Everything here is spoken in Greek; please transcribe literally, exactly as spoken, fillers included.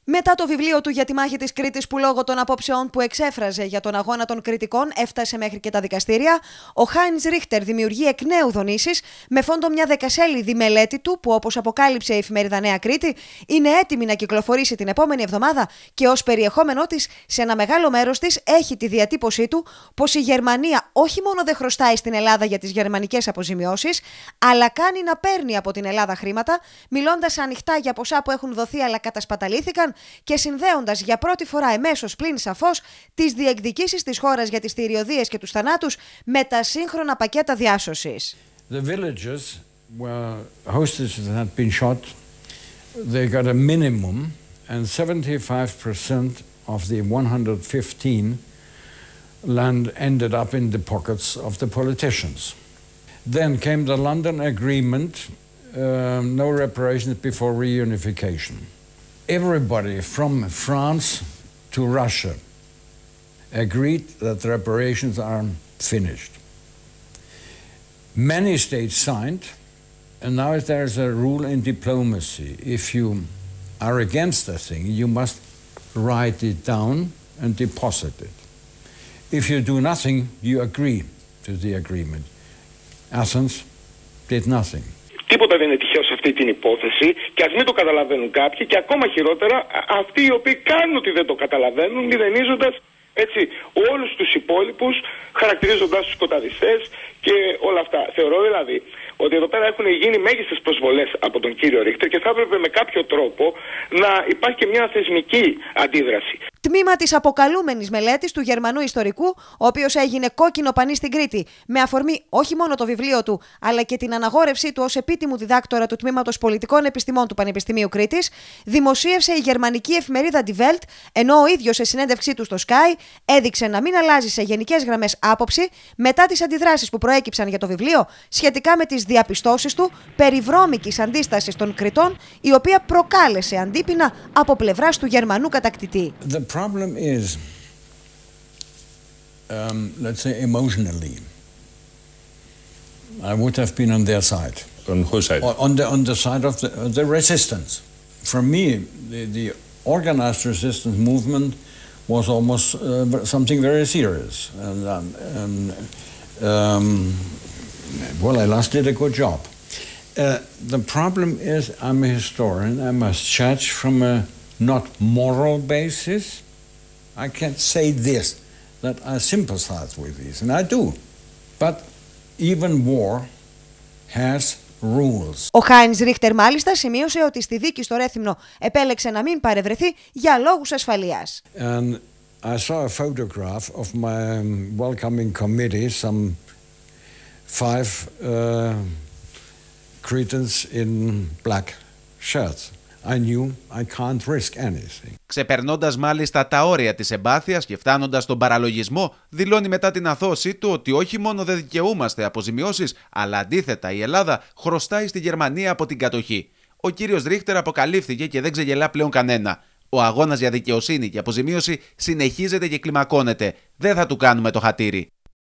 Μετά το βιβλίο του για τη μάχη της Κρήτης, που λόγω των απόψεών που εξέφραζε για τον αγώνα των κριτικών έφτασε μέχρι και τα δικαστήρια, ο Χάινς Ρίχτερ δημιουργεί εκ νέου δονήσεις με φόντο μια δεκασέλιδη μελέτη του, που όπως αποκάλυψε η εφημερίδα Νέα Κρήτη, είναι έτοιμη να κυκλοφορήσει την επόμενη εβδομάδα και ως περιεχόμενό της, σε ένα μεγάλο μέρος της, έχει τη διατύπωσή του πως η Γερμανία όχι μόνο δεν χρωστάει στην Ελλάδα για τις γερμανικές αποζημιώσεις, αλλά κάνει να παίρνει από την Ελλάδα χρήματα, μιλώντας ανοιχτά για ποσά που έχουν δοθεί αλλά κατασπαταλήθηκαν, και συνδέοντας για πρώτη φορά εμέσως πλην σαφώς τις διεκδικήσεις της χώρας για τις θηριωδίες και τους θανάτους με τα σύγχρονα πακέτα διάσωσης. The villages where hostages had been shot, they got a minimum, and seventy-five percent of the one hundred fifteen land ended up in the pockets of the politicians. Then came the London Agreement, uh, no reparations before reunification. Everybody from France to Russia agreed that the reparations are finished. Many states signed, and now there is a rule in diplomacy. If you are against a thing, you must write it down and deposit it. If you do nothing, you agree to the agreement. Athens did nothing. Τίποτα δεν είναι τυχαίο σε αυτή την υπόθεση, και ας μην το καταλαβαίνουν κάποιοι, και ακόμα χειρότερα αυτοί οι οποίοι κάνουν ότι δεν το καταλαβαίνουν, μηδενίζοντας έτσι όλους τους υπόλοιπους, χαρακτηρίζοντας τους σκοταδιστές και όλα αυτά. Θεωρώ δηλαδή ότι εδώ πέρα έχουν γίνει μέγιστες προσβολές από τον κύριο Ρίχτερ και θα έπρεπε με κάποιο τρόπο να υπάρχει και μια θεσμική αντίδραση. Τμήμα της αποκαλούμενης μελέτης του Γερμανού ιστορικού, ο οποίος έγινε κόκκινο πανί στην Κρήτη, με αφορμή όχι μόνο το βιβλίο του, αλλά και την αναγόρευσή του ως επίτιμου διδάκτορα του Τμήματος Πολιτικών Επιστημών του Πανεπιστημίου Κρήτης, δημοσίευσε η γερμανική εφημερίδα Die Welt, ενώ ο ίδιος σε συνέντευξή του στο Sky έδειξε να μην αλλάζει σε γενικές γραμμές άποψη μετά τις αντιδράσεις που προέκυψαν για το βιβλίο σχετικά με τις διαπιστώσεις του περί βρώμικης αντίστασης των Κρητών, η οποία προκάλεσε αντίπεινα από πλευράς του Γερμανού κατακτητή. The problem is, um, let's say emotionally, I would have been on their side. On whose side? On the, on the side of the, uh, the resistance. For me, the, the organized resistance movement was almost uh, something very serious. And, um, um, um, well, I last did a good job. Uh, the problem is, I'm a historian. I must judge from a not moral basis. I can't say this, that I sympathize with this, and I do. But even war has rules. Ο Χάινς Ρίχτερ μάλιστα σημείωσε ότι στη δίκη στο Ρέθυμνο επέλεξε να μην παρευρεθεί για λόγους ασφαλείας. And I saw a photograph of my welcoming committee, some five uh, Cretans in black shirts. I knew I can't risk anything. Ξεπερνώντας μάλιστα τα όρια της εμπάθειας και φτάνοντας στον παραλογισμό, δηλώνει μετά την αθώση του ότι όχι μόνο δεν δικαιούμαστε αποζημιώσεις, αλλά αντίθετα η Ελλάδα χρωστάει στη Γερμανία από την κατοχή. Ο κύριος Ρίχτερ αποκαλύφθηκε και δεν ξεγελά πλέον κανένα. Ο αγώνας για δικαιοσύνη και αποζημίωση συνεχίζεται και κλιμακώνεται. Δεν θα του κάνουμε το χατήρι.